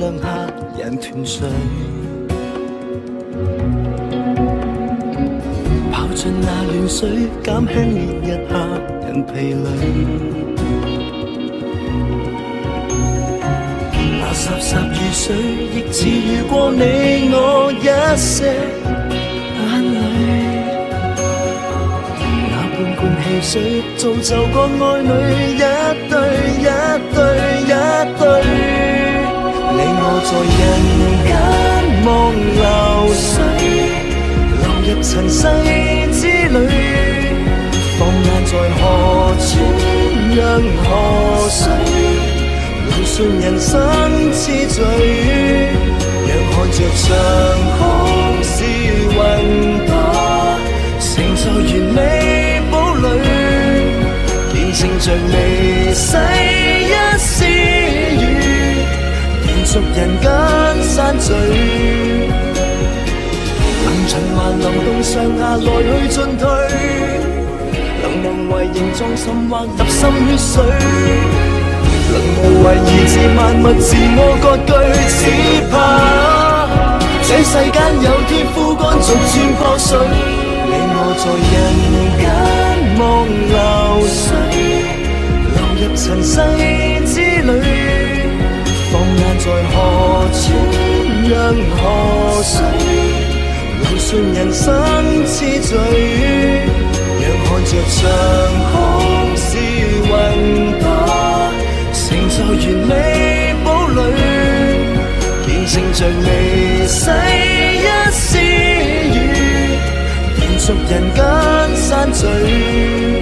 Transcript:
兩客人團聚，泡進那暖水，減輕烈日下人疲累。那霎霎雨水，亦治愈過你我一些眼淚。那半罐汽水，造就個愛侶一對一對一對。你我在人間望流水，流入塵世之旅。放眼在河川，讓河水流順人生次序，讓看着長空是雲朵，成就完美堡壘，見證着微細一絲雨，延續人間山聚。能循環流動上下來去進退，能為形狀甚或入心血水。能無謂而自萬物自我割據，只怕這世間有天枯乾逐漸破碎。你我在人間望流水，流入塵世之旅。放眼在河川，讓河水流順人生次序，讓看着長空是雲朵，成就完美堡壘，見證着微細一絲雨，延續人間山聚。